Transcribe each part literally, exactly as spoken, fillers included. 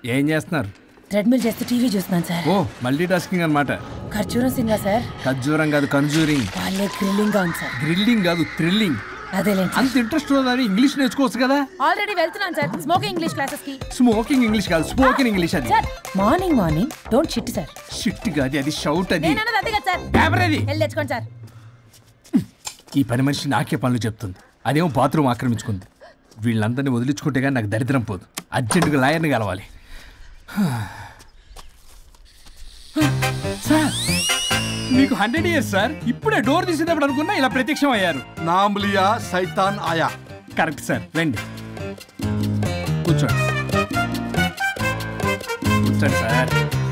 ఏం చేస్తున్నారు? ట్రెడ్మిల్ చేస్తూ టీవీ చూస్తున్నాను సార్. ఓ మల్టీ టాస్కింగ్ అన్నమాట. ఖర్జూరం సింగా సార్. ఖర్జూరం కాదు కన్జూరింగ్. వాళ్ళే గ్రిల్లింగ్ గా ఉంది సార్. గ్రిల్లింగ్ కాదు థ్రిల్లింగ్. అదేలేండి. అంత ఇంట్రెస్ట్ ఉన్నదని ఇంగ్లీష్ నేర్చుకోవచ్చు కదా. ఆల్రెడీ వెళ్తున్నాను సార్ స్మోకింగ్ ఇంగ్లీష్ క్లాసెస్ కి. స్మోకింగ్ ఇంగ్లీష్ కాదు స్పోకెన్ ఇంగ్లీష్ అది. Sir morning morning don't shit sir. Shit కాదు అది షౌట్ అది. నేను అన్నది అదే కదా సార్. పేపర్ అది. వెళ్ళి తెచ్చుకోండి సార్. ఈ పని మనిషి నాకే పనులు చెప్తుంది. అదేమో బాత్రూమ్ ఆక్రమించుకుంది. వీళ్ళందరినీ వదిలించుకుంటే కానీ నాకు దరిద్రం పోదు. అర్జెంటుగా లాయర్ని కలవాలి. సార్ మీకు హండ్రెడ్ ఇయర్స్ సార్. ఇప్పుడే డోర్ తీసేటప్పుడు అనుకున్నా ఇలా ప్రత్యక్షం అయ్యారు. నామ్ లియా సైతాన్ ఆయా. Correct sir. రండి కూర్చోండి కూర్చోండి సార్.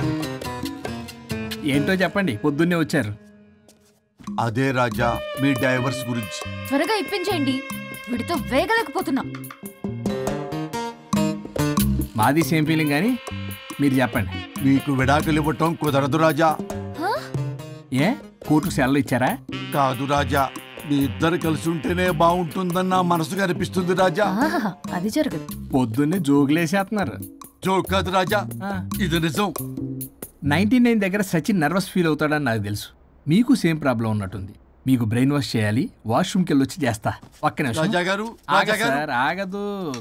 ఏంటో చెప్పండి, పొద్దున్నే వచ్చారు. అదే రాజా మీ డైవర్స్ గురించి. త్వరగా ఇప్పించేయండి, వీడితో వేగలేకపోతున్నా. మాది సేమ్ ఫీలింగ్ కానీ మీరు చెప్పండి. మీకు విడాకులు ఇవ్వటం కుదరదు రాజా. ఏ కోర్టుకు సెలవు ఇచ్చారా? కాదు రాజా, మీ ఇద్దరు కలిసి ఉంటేనే బాగుంటుందని నా మనసుకు అనిపిస్తుంది రాజా. అది జరగదు. పొద్దున్నే జోగులేసేస్తున్నారు. జోక్ కాదు రాజా, ఇది నిజం. నైన్టీ నైన్ దగ్గర సచిన్ నర్వస్ ఫీల్ అవుతాడని నాకు తెలుసు. మీకు సేమ్ ప్రాబ్లం ఉన్నట్టుంది. మీకు బ్రెయిన్ వాష్ చేయాలి. వాష్రూమ్కి వెళ్ళి వచ్చి చేస్తా. పక్కన రాజా గారు సార్ ఆగదు.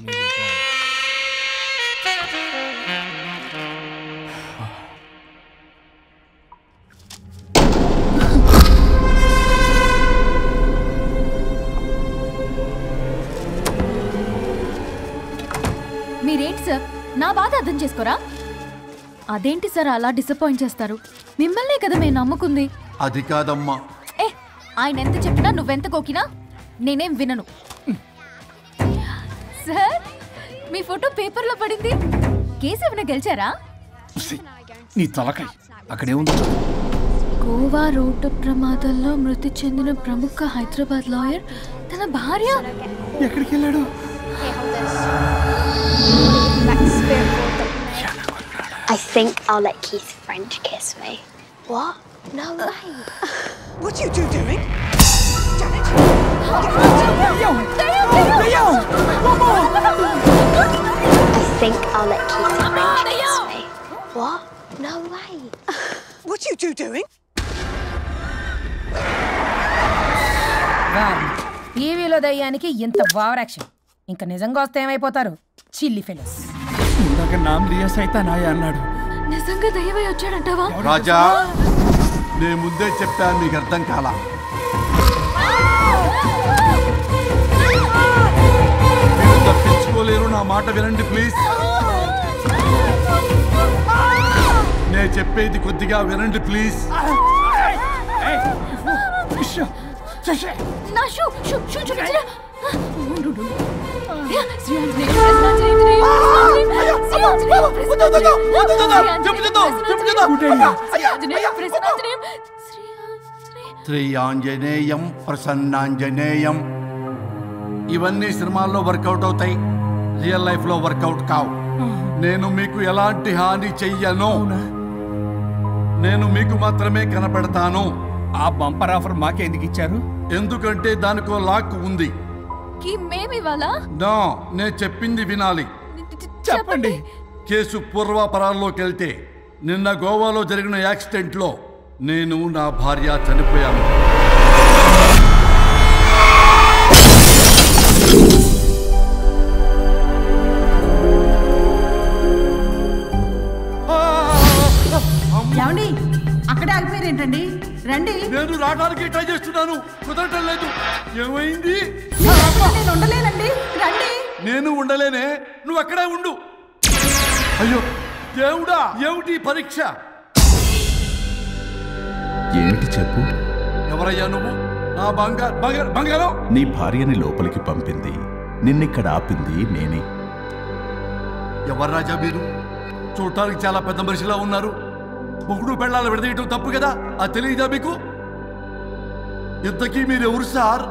మీరేంటి సార్ నా బాధ అర్థం చేసుకోరా? అదేంటి సార్ అలా డిసప్పాయింట్ చేస్తారు? మిమ్మల్నే కదా మేము నమ్ముకుంది. అది కాదమ్మా. ఏ ఆయన ఎంత చెప్పినా నువ్వెంత కోకినా నేనేం వినను. సార్ మీ ఫోటో పేపర్లో పడింది. కేసు ఏమైనా గెలిచారా? నీ తలకాయ అక్కడే ఉంది. గోవా రోడ్డు ప్రమాదంలో మృతి చెందిన ప్రముఖ హైదరాబాద్ లాయర్ తన భార్య ఎక్కడికి వెళ్ళాడు? I think I'll let Keith's friend kiss me. What? No way. What are you two doing? Janet! I think I'll let Keith's friend kiss me. What? No way. What are you two doing? టీవీలో దయ్యానికి ఇంత over action. ఇంకా నిజంగా వస్తే ఏమైపోతారు? చిల్లి fellows. ఇందాక నామ్ లియా సైతాన్ ఆయా అన్నాడు. నిజంగా దయ్యమై వచ్చాడంటావా? రాజా నేను ముందే చెప్పాను, మీకు అర్థం కాలా. మీరు తప్పించుకోలేరు, నా మాట వినండి ప్లీజ్. నేను చెప్పేది కొద్దిగా వినండి ప్లీజ్. నా షూ షూ షూ చూపించరా? శ్రీ ఆంజనేయం ప్రసన్నాంజనేయం. ఇవన్నీ సినిమాల్లో వర్కౌట్ అవుతాయి, రియల్ లైఫ్ లో వర్కౌట్ కావు. నేను మీకు ఎలాంటి హాని చెయ్యను. నేను మీకు మాత్రమే కనపడతాను. ఆ బంపర్ ఆఫర్ మాకే ఎందుకు ఇచ్చారు? ఎందుకంటే దానికో లాక్ ఉంది. నో, నేను చెప్పింది వినాలి. చెప్పండి. కేసు పూర్వాపరాల్లోకి వెళ్తే నిన్న గోవాలో జరిగిన యాక్సిడెంట్ లో నేను నా భార్య చనిపోయాను. ఏమండి అక్కడే ఆగిపోయారు ఏంటండి? రండి. నేను రావడానికి ట్రై చేస్తున్నాను, కుదరటం లేదు. ఏమైంది? నేను ఉండలేనండి, రండి. నేను ఉండలేనే, నువ్వు అక్కడే ఉండు. అయ్యో దేవుడా, ఏమిటి పరీక్ష? ఏమిటి చెప్పు. ఎవరయ్యా నువ్వు? నా బంగారు బంగారు బంగారం. నీ భార్యని లోపలికి పంపింది, నిన్నిక్కడ ఆపింది నేనే. ఎవరు రాజా మీరు? చూడటానికి చాలా పెద్ద మనిషిలా ఉన్నారు. మొగుడు పెళ్ళాలు విడదీయటం తప్పు కదా, అది తెలియదా మీకు? ఇంతకీ మీరు ఎవరు సార్?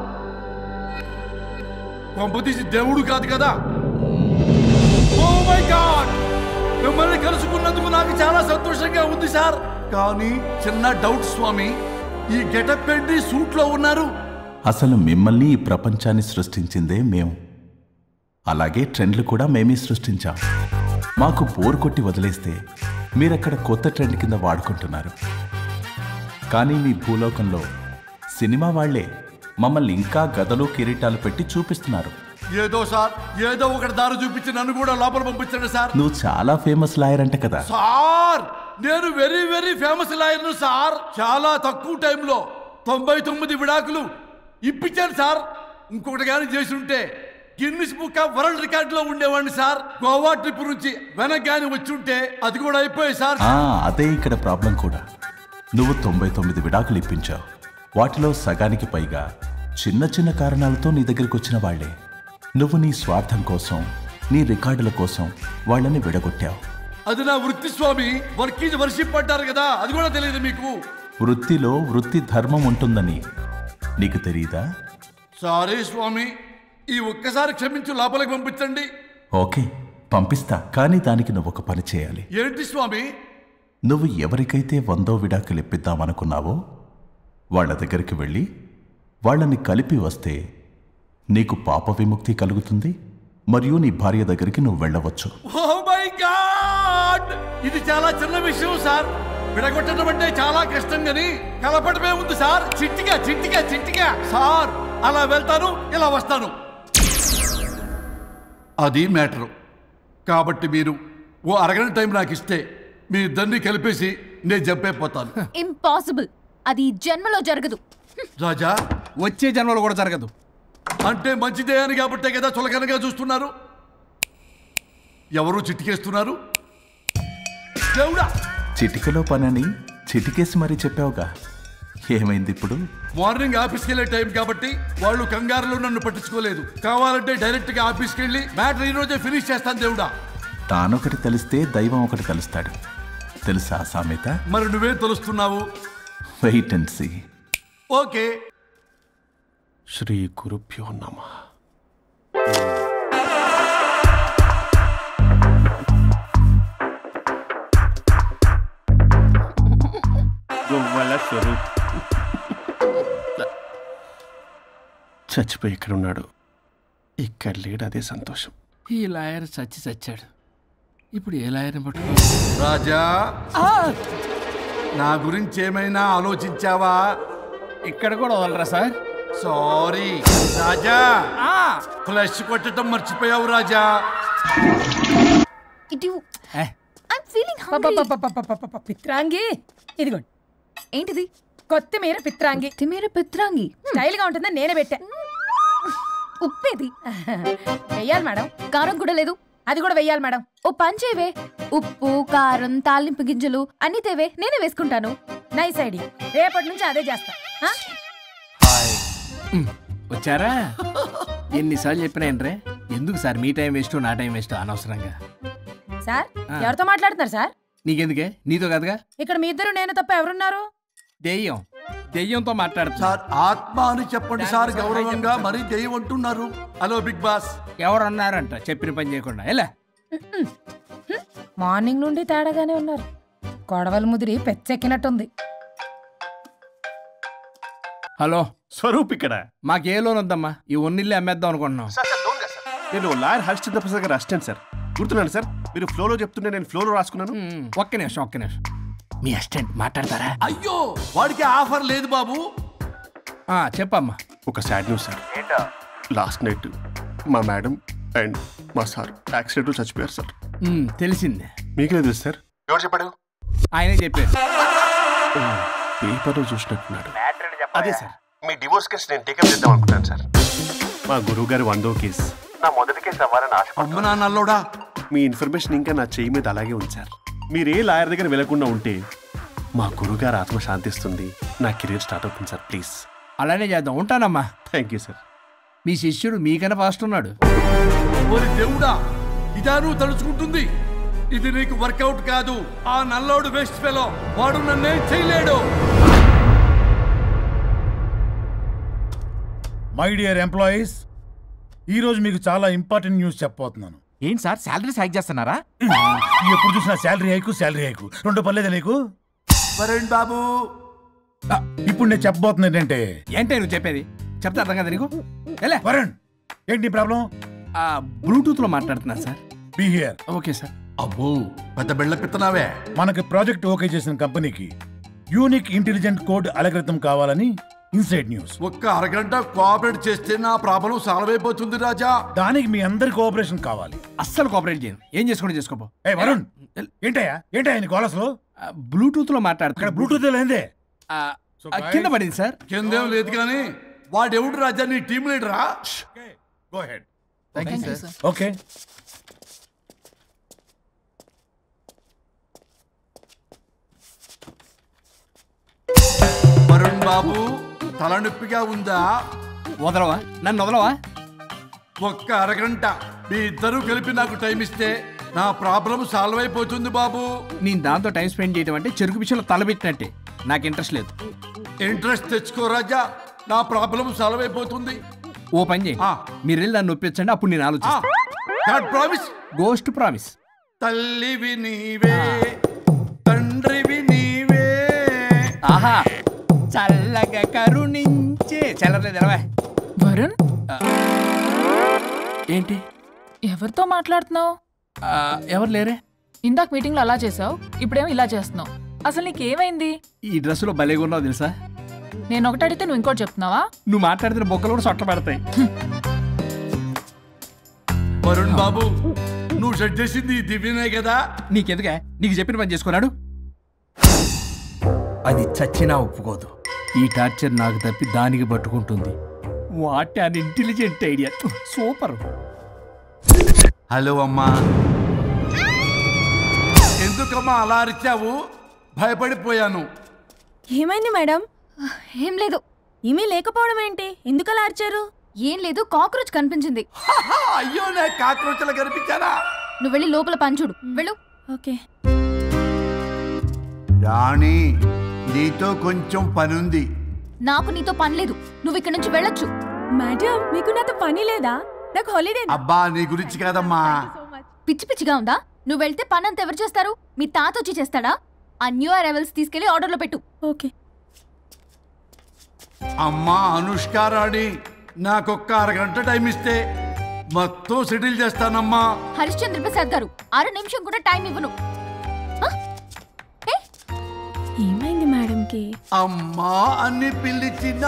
పంపతీసి దేవుడు కాదు కదా? ఓ మై గాడ్, మిమ్మల్ని కలుసుకున్నందుకు నాకు చాలా సంతోషంగా ఉంది సార్. కానీ చిన్న డౌట్ స్వామి, ఈ గెటప్ ఏంటి సూట్ లో ఉన్నారు? అసలు మిమ్మల్ని ఈ ప్రపంచాన్ని సృష్టించిందే మేము, అలాగే ట్రెండ్లు కూడా మేమే సృష్టించాం. మాకు బోర్ కొట్టి వదిలేస్తే మీరక్కడ కొత్త ట్రెండ్ కింద వాడుకుంటున్నారు. కానీ మీ భూలోకంలో సినిమా వాళ్లే మమ్మల్ని ఇంకా గదలు కిరీటాలు పెట్టి చూపిస్తున్నారు. ఏదో సార్ ఏదో ఒకటి దారి చూపించి నన్ను కూడా లోపల పంపించండి సార్. నువ్వు చాలా ఫేమస్ లాయర్ అంట కదా సార్? నేను వెరీ వెరీ ఫేమస్ లాయర్ను సార్. చాలా తక్కువ టైంలో తొంభై తొమ్మిది విడాకులు ఇప్పించాను సార్. ఇంకొకటి కానీ చేసి ఉంటే Guinness book of world record లో ఉండేవాడిని సార్. గోవా ట్రిప్ నుంచి వెనక్ గాని వచ్చి ఉంటే అది కూడా అయిపోయాయి సార్. అదే ఇక్కడ ప్రాబ్లం కూడా. నువ్వు తొంభై తొమ్మిది విడాకులు ఇప్పించావు. వాటిలో సగానికి పైగా చిన్న చిన్న కారణాలతో నీ దగ్గరికి వచ్చిన వాళ్లే. నువ్వు నీ స్వార్థం కోసం, నీ రికార్డుల కోసం వాళ్ళని విడగొట్టావు. అది నా వృత్తి స్వామి. వర్క్ ఈజ్ వర్షిప్ అంటారు కదా, అది కూడా తెలియదు మీకు. వృత్తిలో వృత్తి ధర్మం ఉంటుందని నీకు తెలియదా? సారీ స్వామి, ఈ ఒక్కసారి క్షమించు, లోపలికి పంపించండి. ఓకే, పంపిస్తా. కానీ దానికి నువ్వు ఒక పని చేయాలి. ఏంటి స్వామి? నువ్వు ఎవరికైతే వందో విడాకులు ఇప్పిద్దామనుకున్నావో వాళ్ళ దగ్గరికి వెళ్ళి వాళ్ళని కలిపి వస్తే నీకు పాప విముక్తి కలుగుతుంది. మరియు నీ భార్య దగ్గరికి నువ్వు వెళ్ళవచ్చు. ఓ మై గాడ్, ఇది చాలా చిన్న విషయం సార్. విడగొట్టడం అంటే చాలా కష్టం గని కలపడమే ఉంది సార్. చిట్టిగా చిట్టిగా చిట్టిగా సార్. అలా వెళ్తాను, ఇలా వస్తాను. అది మ్యాటరు. కాబట్టి మీరు ఓ అరగంట టైం నాకు ఇస్తే మీ ఇద్దరిని కలిపేసి నేను జంపైపోతాను. ఇంపాసిబుల్. అది జన్మలో జరగదు. రాజా, వచ్చే జన్మలో కూడా జరగదు. అంటే మంచిదే అని కాబట్టే కదా చులకనగా చూస్తున్నారు. ఎవరు చిటికేస్తున్నారు? దేవుడా, చిటికలో పనని చిటికేసి మరీ చెప్పావుగా. ఏమైంది ఇప్పుడు? మార్నింగ్ ఆఫీస్కి వెళ్ళే టైం కాబట్టి వాళ్ళు కంగారులో నన్ను పట్టించుకోలేదు. కావాలంటే డైరెక్ట్ గా ఆఫీస్కి వెళ్ళి మ్యాటర్ ఈ రోజే ఫినిష్ చేస్తాను. దేవుడా, తానొకటి తెలిస్తే దైవం ఒకటి కలుస్తాడు. తెలుసా సామెత? మరి నువ్వేం తెలుస్తున్నావు? Wait and see. ఓకే. శ్రీ గురుభ్యో నమః. గొవ్వల స్వరూప్ చచ్చిపోయి ఇక్కడ ఉన్నాడు. ఇక్కడ లేడు, అదే సంతోషం. ఈ లాయర్ చచ్చి చచ్చాడు. ఇప్పుడు ఏ లాయర్ని పట్టుకో? రాజా, నా గురించి ఏమైనా ఆలోచించావా? ఇక్కడ కూడా వదలరా సార్? సారీ రాజా, ఫ్లష్ కొట్టడం మర్చిపోయావు రాజా. ఇటు ఏ, ఐమ్ ఫీలింగ్ హంగ్రీ. పపపపపపపపప, పిత్రాంగి ఇదిగోండి. ఏంటిది? కొత్తిమీర పిత్రాంగి. కొత్తిమీర పిత్రాంగి. స్టైల్ గా ఉంటుందని నేనే పెట్టా. ఉప్పేది? వెయ్యాలి మేడం. కారం కూడా లేదు. అది కూడా వెయ్యాలి మేడం. ఓ పంచేవే. ఉప్పు, కారం, తాలింపు గింజలు అన్ని తేవే, నేనే వేసుకుంటాను. Nice idea. రేపటి నుంచి అదే చేస్తా. ఆ? వచ్చారా? ఎన్నిసార్లు చెప్పినా ఏంట్రే? ఎందుకు సార్ మీ టైం వేస్ట్, నా టైం వేస్ట్ అనవసరంగా? సార్, ఆ. ఎవరితో మాట్లాడుతున్నారు సార్? నీకెందుకే? నీతో కదగా. ఇక్కడ మీ ఇద్దరు నేను తప్ప ఎవరున్నారు? దెయ్యం. దెయ్యంతో మాట్లాడుతా. సార్, ఆత్మ అని చెప్పండి సార్. గౌరవంగా మరీ దెయ్యం అంటున్నారు. Hello big boss. ఎవరు అన్నారంట చెప్పిన పని చేయకుండా? ఎలా? మార్నింగ్ నుండి తేడాగానే ఉన్నారు. కొడవల ముదిరి పెచ్చెక్కినట్టుంది. హలో, స్వరూప్ ఇక్కడ. మాకే లోన్ వద్దమ్మా. ఈ ఒన్నిల్లు అమ్మేద్దాం అనుకుంటున్నాం. నేను లాయర్ హరిశ్చంద్ర ప్రసాద్ గారు అసిస్టెంట్ సార్. గుర్తున్నాను సార్, మీరు ఫ్లోలో చెప్తుంటే నేను ఫ్లోలో రాసుకున్నాను. మ్మ్. ఒక్క నిమిషం ఒక్క నిమిషం మీ అసిస్టెంట్ మాట్లాడతారా? అయ్యో, వాడికి ఆఫర్ లేదు బాబు. ఆ, చెప్పమ్మా. ఒక sad news sir. Last night మా మేడం అండ్ మా సార్ యాక్సిడెంట్ చచ్చిపోయారు సార్. మ్మ్, తెలిసిందే. మీకే తెలుసు సార్. ఎవరు చెప్పాడు? ఆయనే చెప్పారు. పేపర్లో చూసినట్టున్నాడు. అదే సార్, మీ డివోర్స్ కేసు నేను టేకప్ చేద్దాం అనుకుంటాను సార్. మా గురువు గారు వందో కేసు నా మొదటి కేసు అవ్వాలని ఆశ. అమ్మ నాన్నల్లోడా, మీ ఇన్ఫర్మేషన్ ఇంకా నా చెయ్యి మీద అలాగే ఉంది సార్. మీరు ఏ లాయర్ దగ్గర వెళ్లకుండా ఉంటే మా గురువుగారు ఆత్మ శాంతిస్తుంది. నా కెరీర్ స్టార్ట్ అవుతుంది సార్. ప్లీజ్ అలానే చేద్దాం. ఉంటానమ్మా. Thank you sir. మీ శిష్యుడు మీకన్నా ఫాస్ట్ ఉన్నాడు. ఓరి దేవుడా, ఇదా నువ్వు తలుచుకుంటుంది? ఇది నీకు వర్కౌట్ కాదు. ఆ నల్లోడు వేస్ట్ ఫెలో, వాడు నన్నేం చేయలేడు. మై డియర్ ఎంప్లాయీస్, ఈరోజు మీకు చాలా ఇంపార్టెంట్ న్యూస్ చెప్పబోతున్నాను. ఏంటి సార్, శాలరీస్ హైక్ చేస్తున్నారా? ఎప్పుడు చూసినా శాలరీ హైకు శాలరీ హైకు రెండు పర్లేదా నీకు? వరుణ్ బాబు, ఆ, ఇప్పుడు నేను చెప్పబోతున్నా ఏంటంటే. ఏంటే నువ్వు చెప్పేది? చెప్తా అర్థం కదా నీకు? వరుణ్, ఏంటి ప్రాబ్లం? బ్లూటూత్ లో మాట్లాడుతున్నా sir. Be here. Okay sir. అబ్బో పెద్ద బిళ్ళ పిత్తనావే. మనకి ప్రాజెక్ట్ ఓకే చేసిన కంపెనీకి యూనిక్ ఇంటెలిజెంట్ కోడ్ అలకృతం కావాలని ఇన్సైడ్ న్యూస్. ఒక్క అరగంట కోఆపరేట్ చేస్తే నా ప్రాబ్లం సాల్వ్ అయిపోతుంది రాజా. దానికి మీ అందరి కోఆపరేషన్ కావాలి. అస్సలు కోఆపరేట్ చేయను. ఏం చేసుకోండి చేసుకోపో. ఏ వరుణ్, ఏంటయ్యా ఏంటయ్యా నీకు అసలు బ్లూటూత్ లో మాట్లాడుతున్నా. ఇక్కడ బ్లూటూత్ లేదే. కింద పడింది సార్. కిందేం లేదు కానీ వాడెవడు రాజా నీ టీం లీడరా? Go ahead. Thank you sir. Okay. Varun బాబు తలనొప్పిగా ఉందా? వదలవా నన్ను వదలవా? ఒక్క అరగంట మీ ఇద్దరు కలిపి నాకు టైం ఇస్తే నా ప్రాబ్లం సాల్వ్ అయిపోతుంది బాబు. నేను దాంతో టైం స్పెండ్ చేయడం అంటే చెరుకు విషయంలో తలబెట్టినట్టే. నాకు ఇంట్రెస్ట్ లేదు. ఇంట్రెస్ట్ తెచ్చుకో రాజా, నా ప్రాబ్లం సాల్వ్ అయిపోతుంది. ఓ పని చేయి, మీరు వెళ్ళి నన్ను ఒప్పించండి, అప్పుడు నేను ఆలోచిస్తాను. ప్రామిస్. Ghost promise. తల్లివి నీవే తండ్రివి నీవే. ఆహా చల్లగా కరుణించే చల్లలేదు ఎలా? వరుణ్, ఏంటి ఎవరితో మాట్లాడుతున్నావు? ఎవరు లేరే. ఇందాక మీటింగ్ లో అలా చేసావు, ఇప్పుడేమో ఇలా చేస్తున్నావు. అసలు నీకేమైంది? ఈ డ్రెస్ లో భలేగా ఉన్నావు తెలుసా. నేను ఒకటి అడిగితే నువ్వు ఇంకోటి చెప్తున్నావా? నువ్వు మాట్లాడితే బొక్కలు కూడా సొట్ట పెడతాయి. వరుణ్ బాబు నువ్వు సెట్ చేసింది దివ్యనే కదా. నీకెందుకే? నీకు చెప్పిన పని చేసుకున్నాడు. అది చచ్చినా ఒప్పుకోదు. ఈ టార్చర్ నాకు తప్పి దానికి పట్టుకుంటుంది. What an intelligent idea. Super. Hello అమ్మా. ఎందుకమ్మా అలా అరిచావు? భయపడిపోయాను. ఏమైంది మేడం? ఏం లేదు. ఏమీ లేకపోవడం ఏంటి? ఎందుకు అలా అరిచారు? ఏం లేదు, కాక్రోచ్ కనిపించింది. అయ్యో నా కాక్రోచ్లు కనిపించానా? నువ్వు వెళ్ళి లోపల పని చూడు. వెళ్ళు. ఓకే. రాణి నీతో కొంచెం పనుంది. నాకు నీతో పని లేదు. నువ్వు ఇక్కడ నుంచి వెళ్ళొచ్చు. మేడం మీకు నాతో పని లేదా? నాకు హాలిడే. అబ్బా నీ గురించి కాదమ్మా. పిచ్చి పిచ్చిగా ఉందా? నువ్వు వెళ్తే పని అంతా ఎవరు చేస్తారు? మీ తాత వచ్చి చేస్తాడా? ఆ న్యూ అరైవల్స్ తీసుకెళ్లి ఆర్డర్లో పెట్టు. ఓకే. అమ్మా అనుష్క రాణి నాకొక్క అరగంట టైం ఇస్తే మొత్తం సెటిల్ చేస్తానమ్మా. హరిశ్చంద్ర ప్రసాద్ గారు అర నిమిషం కూడా టైం ఇవ్వను. ఏమైంది మేడంకి? అమ్మా అని పిలిచిన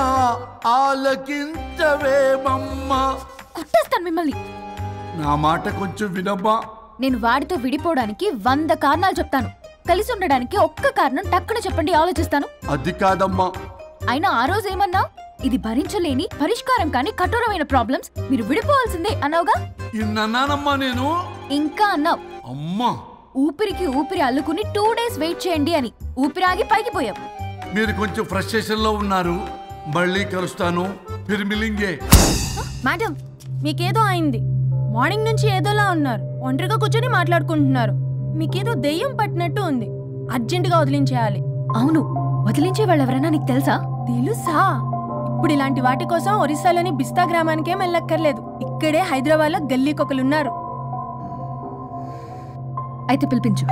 ఆలకించవేమమ్మా. కొట్టేస్తాను మిమ్మల్ని. నా మాట కొంచెం వినమ్మా. నేను వాడితో విడిపోవడానికి వంద కారణాలు చెప్తాను. కలిసి ఉండడానికి ఒక్క కారణం టక్కున చెప్పండి, ఆలోచిస్తాను. అది కాదమ్మా. అయినా ఆ రోజు ఏమన్నా? ఇది భరించలేని పరిష్కారం కాని కఠోరమైన ప్రాబ్లమ్స్, మీరు విడిపోవాల్సిందే అన్నావుగా. ఇన్నానమ్మా నేను. ఇంకా అన్నావు. అమ్మా ఊపిరికి ఊపిరి అల్లుకుని టూ డేస్ వెయిట్ చేయండి అని. ఊపిరాగి పైకి పోయావు. మీరు కొంచెం ఫ్రస్ట్రేషన్ లో ఉన్నారు. మళ్ళీ కలుస్తాను. ఫిర్మిలింగే. మేడం మీకేదో అయింది. మార్నింగ్ నుంచి ఏదోలా ఉన్నారు. ఒంటరిగా కూర్చొని మాట్లాడుకుంటున్నారు. మీకేదో దెయ్యం పట్టినట్టు ఉంది. అర్జెంటుగా వదిలించేయాలి. అవును, వదిలించే వాళ్ళు ఎవరైనా నీకు తెలుసా? తెలుసా? ఇప్పుడు ఇలాంటి వాటి కోసం ఒరిస్సాలోని బిస్తా గ్రామానికేం వెళ్ళక్కర్లేదు. ఇక్కడే హైదరాబాద్ లో గల్లీకొకలున్నారు. అయితే పిలిపించు.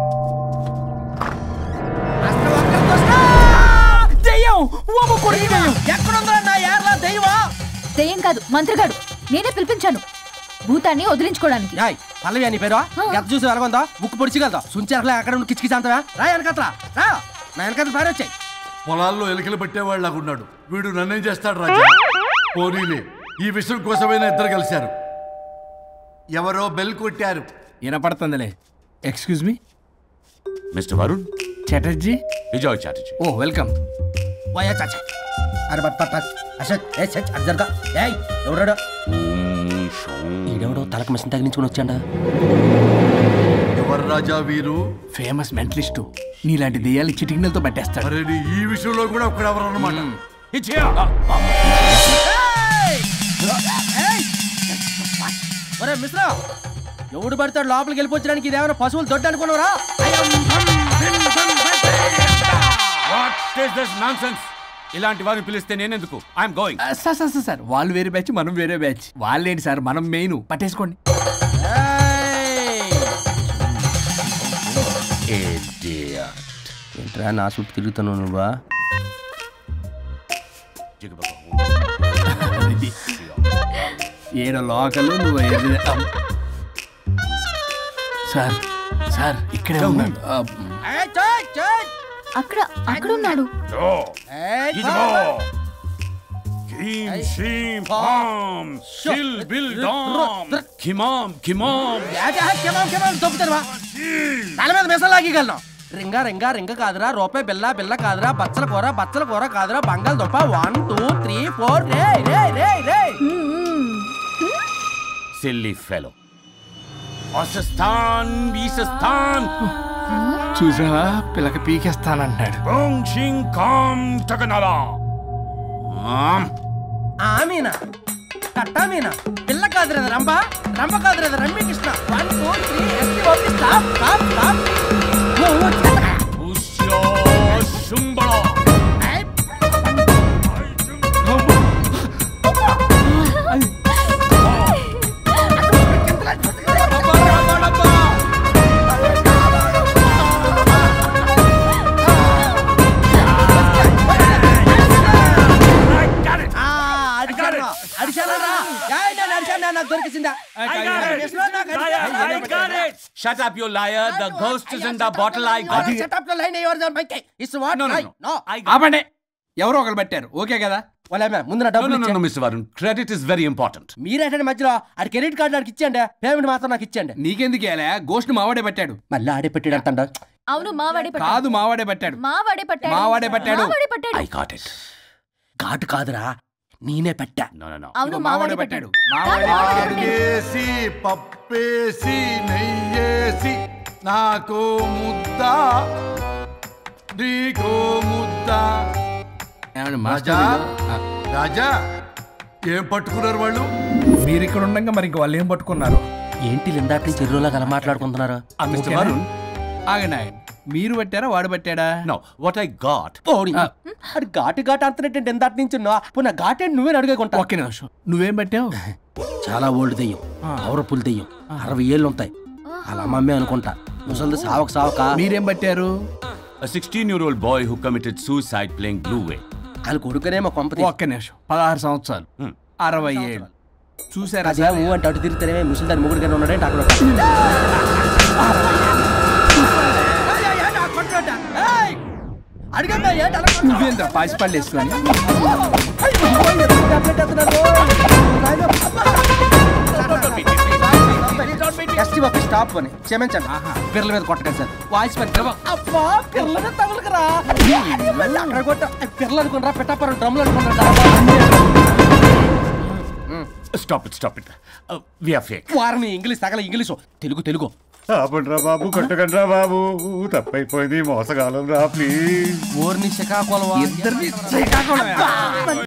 దెయ్యం కాదు, మంత్రిగాడు. నేనే పిలిపించాను భూతాన్ని వదిలించుకోవడానికి. పల్లవి అని పేరు ఎంత చూసి వెలగొందా? ముక్కు పొడిచిగలదా? సుంచరలే అక్కడ ఉండి కిచకిచ అంతవా? రా వెనకట్రా రా. నా వెనకట్ల పారి వచ్చాయి. పొలాల్లో ఎలుకలు పట్టేవాళ్ళగా ఉన్నాడు వీడు. నన్నేం చేస్తాడు రాజా? పోనీలే, ఈ విషయం కోసమైనా ఇద్దరు కలిశారు. ఎవరో బెల్ కొట్టారు. వినపడుతుందిలే. Excuse me mister Varun Chatterjee. Vijay Chatterjee. Oh welcome. వయా చాచా. అరే బట్ పట్ అశోక్ ఏ సెట్ అర్జర్గా. ఏయ్ ఎవరాడు? ఈడెవడో తలకు మిషన్ తగిలించుకుని వచ్చాడా? ఎవరు రాజా వీరు? Famous mentalist. నీలాంటి దెయ్యాలు చిటికినలతో పట్టేస్తాడు. అరే ఈ విషయంలో కూడా ఒకడెవరు అన్నమాట. ఒరే మిశ్రా, ఎవడు పడతాడు లోపలికి వెళ్ళిపోవడానికి? ఇదేమైనా పశువులు దొడ్డు అనుకున్నారా? ఇలాంటి వారిని పిలిస్తే నేనెందుకు? I'm going. Sir sir sir వాళ్ళు వేరే బ్యాచ్, మనం వేరే బ్యాచ్. వాళ్ళేంటి సార్, మనం మెయిన్. పట్టేసుకోండి. ఏంట్రా నా చుట్టూ తిరుగుతాను నువ్వా? ఏడో లోకలు నువ్వు. సార్ సార్ ఇక్కడే ఉన్నాడు. అక్కడ అక్కడ ఉన్నాడు. Kim shim pam shil bil dam kimam kimam తల మీద మెసలు లాగగలను. రింగా రింగా రింగ కాదురా, రూపాయి బిల్ల బిల్ల కాదురా, బచ్చల కూర బచ్చల కూర కాదురా, బంగాళదుంప వన్ టూ త్రీ ఫోర్ రే రే రే రే. silly fellow asistan bisistan చూసావా పిల్లకి పీకేస్తానంటాడు. bong shing kam takanala um Amina కట్టా మీనా పిల్ల కాదురా రంభ రంభ కాదురా రమ్మి Krishna one two three S T O P stop stop stop. usya shumbala Shut up, you liar. The ghost is in the bottle. I got it. Shut up the line. You are the mic. It's what? No, no, I, no. no. I got ఆపండి, ఎవరో ఒకరు పెట్టారు. Okay కదా? వాళ్ళ ముందు నా No, డబ్బులు no, no, no, ఇచ్చేయండి. Mister Varun. Credit is very important. మీరేటండి మధ్యలో ఆడి క్రెడిట్ కార్డు నాకు ఇచ్చేయండి, పేమెంట్ మాత్రం నాకు ఇచ్చేయండి. నీకెందుకు ఇయ్యాలా? గోష్ట్ మావాడే పెట్టాడు. మళ్ళీ ఆడే పెట్టాడు అంటండ. అవును మావాడే పట్టాడు. కాదు మావాడే పెట్టాడు. మావాడే పట్టాడు. మావాడే పట్టాడు. మావాడే పట్టాడు. I got it. ఘాటు కాదురా, నేనే పెట్టా. No, no, no. అవును మావాడే పట్టాడు. వేసి పప్పేసి నెయ్యేసి నాకు ముద్ద నీకో ముద్ద. ఏమండి రాజా మాస్టర్, రాజా ఏం పట్టుకున్నారు వాళ్ళు? మీరు ఇక్కడ ఉండగా మరి ఇంక వాళ్ళు ఏం పట్టుకున్నారు? ఏంటి లిందాటి నుంచి చెరువులో కల మాట్లాడుకుంటున్నారు? Uh, Mister Varun. ఆగండి ఆగండి. మీరు పట్టారా వాడు పట్టాడా? No, what I got. ఓడి అది ఘాటు ఘాటు అంతనేటంటే ఎందాటి నుంచి పునః ఘాటేంటి నువ్వే అడుగుకుంటా. ఒక్క నిమిషం, నువ్వేం పట్టావు? చాలా ఓల్డ్ దెయ్యం, పవర్ఫుల్ దెయ్యం, అరవై ఏళ్ళు ఉంటాయి. అలా మమ్మీ అనుకుంటా. ముసలిది సావక సావక. మీరేం పట్టారు? A sixteen-year-old boy who committed suicide playing Blue Whale. వాళ్ళు కొడుకునేమో కొంపతి. ఒక్క నిమిషం, పదహారు సంవత్సరాలు, అరవై ఏళ్ళు. చూసారా? అదే ఊ అంటే అటు తిరుగుతానే ముసలి దాని ముగ్గురు ఉన్నాడంటే అక్కడ. నువ్వేంద్ర పాసిపళ్ళు వేసుకొని స్టాప్ అని క్షమించండి. పిల్లల మీద కొట్టగా సార్ వాయిస్ అబ్బా పిల్లల మీద తగులుకురా అక్కడ కొట్ట పిల్లలు అనుకున్నారా పెట్టాపరం డ్రమ్లు అనుకున్నారా? Stop it, stop it. Uh, we are fake. వారిని ఇంగ్లీష్ తగల ఇంగ్లీషు తెలుగు తెలుగు. ఆపండ్రా బాబు, కొట్టకండ్రా బాబు, తప్పైపోయింది, మోసగాలం రా ప్లీజ్. ఊరిని శ్రీకాకుళం ఇద్దరిని శ్రీకాకుళం